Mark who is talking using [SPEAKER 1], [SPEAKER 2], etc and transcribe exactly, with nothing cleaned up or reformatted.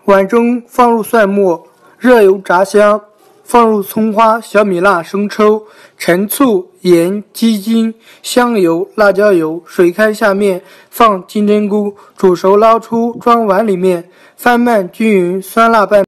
[SPEAKER 1] 碗中放入蒜末，热油炸香，放入葱花、小米辣、生抽、陈醋、盐、鸡精、香油、辣椒油，水开下面，放金针菇，煮熟捞出，装碗里面，翻拌均匀，酸辣拌。